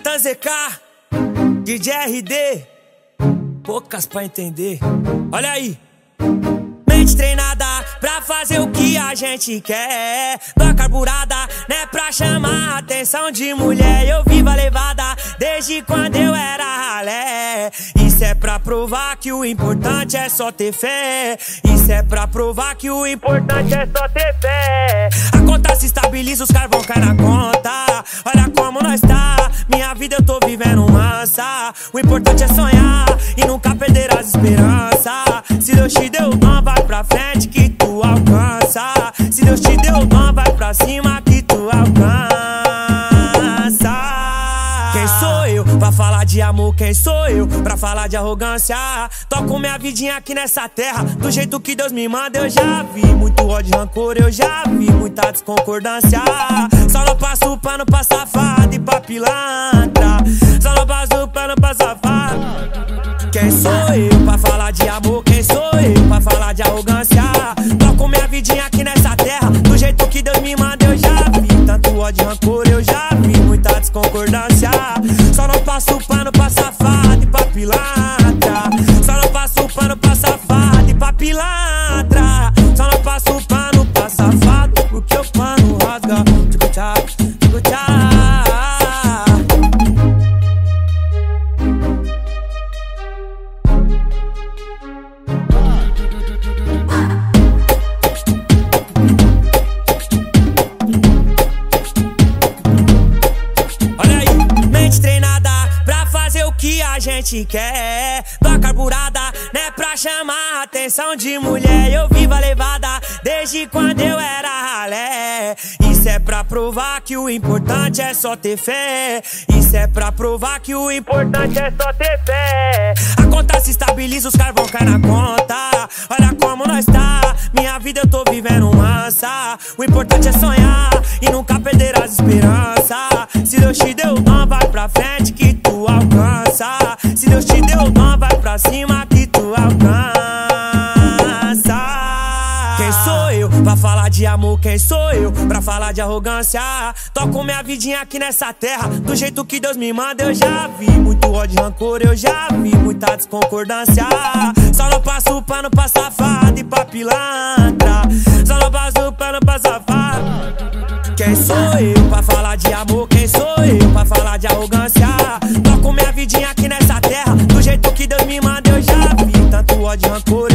Natan ZK, DJ RD, poucas pra entender. Olha aí. Mente treinada pra fazer o que a gente quer. Dó carburada, né, pra chamar a atenção de mulher. Eu vivo a levada desde quando eu era ralé. Isso é pra provar que o importante é só ter fé. Isso é pra provar que o importante é só ter fé. A conta se estabiliza, os caras vão cair na conta. Olha como nós tá, minha vida eu tô vivendo mansa. O importante é sonhar e nunca perder as esperanças. Se Deus te deu o dom, vai pra frente que tu alcança. Se Deus te deu o dom, vai pra cima que tu alcança. Quem sou eu pra falar de amor? Quem sou eu pra falar de arrogância? Toco minha vidinha aqui nessa terra do jeito que Deus me manda. Eu já vi muito ódio e rancor, eu já vi muita desconcordância. Só não passo pano pra safado e pra pilantra. Só não passo pano pra safado. Quem sou eu pra falar de amor? Quem sou eu pra falar de arrogância? Toco minha vidinha aqui nessa terra do jeito que Deus me manda. Eu já vi tanto ódio e rancor, eu já vi muita desconcordância. Só não passo pano pra safado e pra pilantra. Só não passo pano pra safado e pra pilantra. Só não passo pano pra safado porque o pano rasga. Tchucutchá, tchucutchá. Treinada pra fazer o que a gente quer. Dó carburada, né, pra chamar a atenção de mulher. Eu vivo a levada desde quando eu era ralé. Isso é pra provar que o importante é só ter fé. Isso é pra provar que o importante é só ter fé. A conta se estabiliza, os caras vão cair na conta. Olha como nós tá, minha vida eu tô vivendo mansa. O importante é sonhar e nunca perder as esperanças. Se Deus te deu o dom, vai pra frente que tu alcança. Se Deus te deu o dom, vai pra cima que tu alcança. Quem sou eu pra falar de amor? Quem sou eu pra falar de arrogância? Toco minha vidinha aqui nessa terra do jeito que Deus me manda. Eu já vi muito ódio e rancor, eu já vi muita desconcordância. Só não passo pano pra safado e pra pilantra. Só não passo pano pra safado. Quem sou eu pra falar de amor? Quem sou eu pra falar de arrogância? Toco minha vidinha aqui nessa terra do jeito que Deus me manda. Eu já vi tanto ódio e rancor,